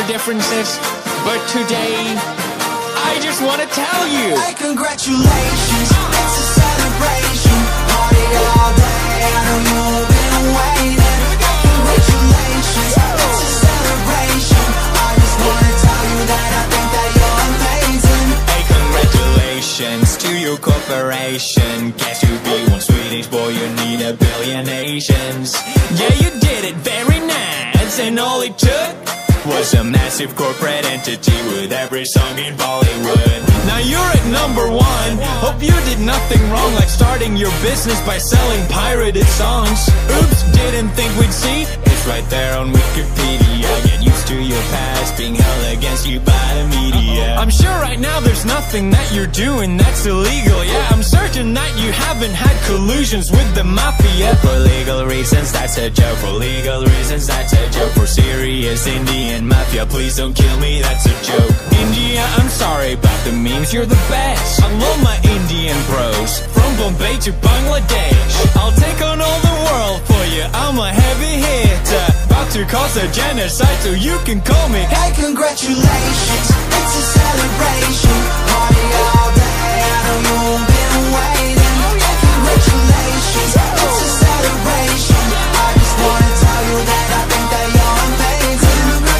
our differences, but today I just want to tell you, hey, congratulations, it's a celebration. Party all day, I know you've been waiting. Congratulations, it's a celebration. I just wanna tell you that I think that you're amazing. hey, congratulations to your corporation. Guess you be one Swedish boy, you need a billion Asians. Yeah, you did it very nice, and all it took was a massive corporate entity with every song in Bollywood. Now you're at number one. Hope you did nothing wrong, like starting your business by selling pirated songs. Oops, didn't think we'd see. It's right there on Wikipedia. Get used to your past being held against you by the media. I'm sure right now there's nothing that you're doing that's illegal. Yeah, I'm certain that you haven't had collusions with the mafia. For legal reasons, that's a joke. For legal reasons, that's a joke. For serious Indian mafia, please don't kill me, that's a joke. India, I'm sorry about the memes, you're the best. I love my Indian bros, from Bombay to Bangladesh. I'll take on all the world for you, I'm a heavy hitter, about to cause a genocide, so you can call me. Hey, congratulations, it's a celebration. Party all day, I know you've been waiting. Hey, congratulations, it's a celebration. I just wanna tell you that I think that you're amazing.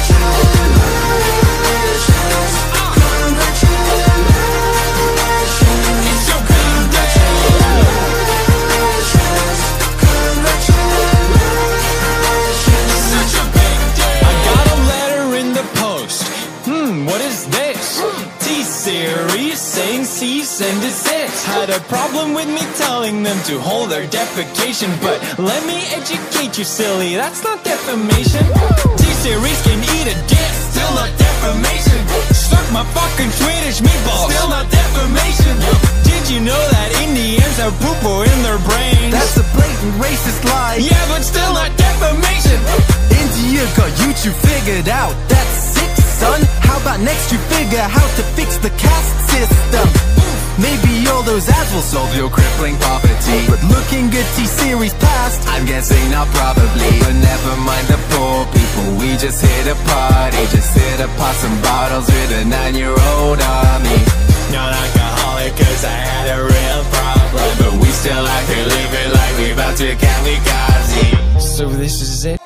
Congratulations, congratulations. It's your big day. Congratulations. Such a big day. I got a letter in the post. What is this? T-Series saying cease and desist. Had a problem with me telling them to hold their defecation, but let me educate you, silly, that's not defamation. T-Series can eat a dick, still not defamation. Suck my fucking Swedish meatballs, still not defamation. Did you know that Indians have poo-poo in their brains? That's a blatant racist lie. Yeah, but still not defamation. India got YouTube figured out. That's sick, son. How about next you figure how to fix the caste system? Maybe all those ads will solve your crippling poverty. But looking good, T-Series past, I'm guessing not probably. But never mind the poor people, we just hit a party. Just hit to pop some bottles with a 9-year-old army. Not alcoholic cause I had a real problem, but we still out here living like we about to kamikaze. So this is it?